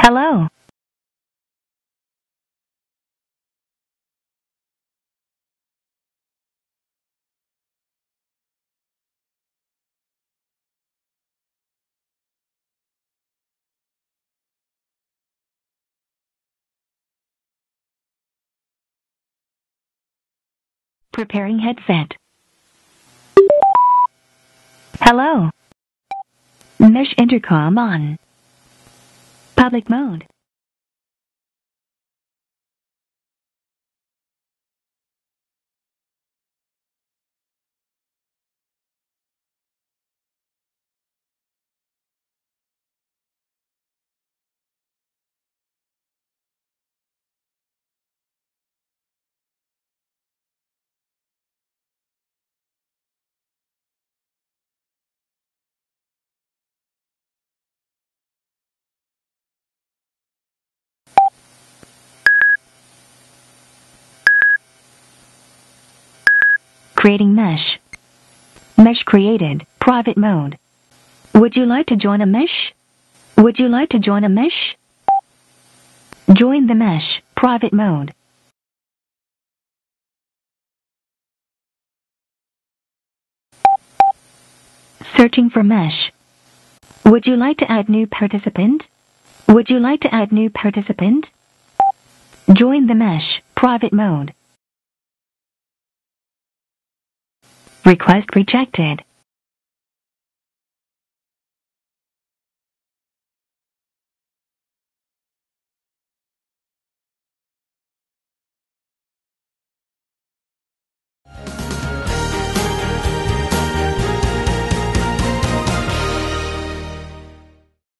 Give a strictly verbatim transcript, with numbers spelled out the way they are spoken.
Hello. Preparing headset. Hello. Mesh intercom on. Public mode. Creating mesh. Mesh created. Private mode. Would you like to join a mesh? Would you like to join a mesh? Join the mesh. Private mode. Searching for mesh. Would you like to add new participant? Would you like to add new participant? Join the mesh. Private mode. Request rejected.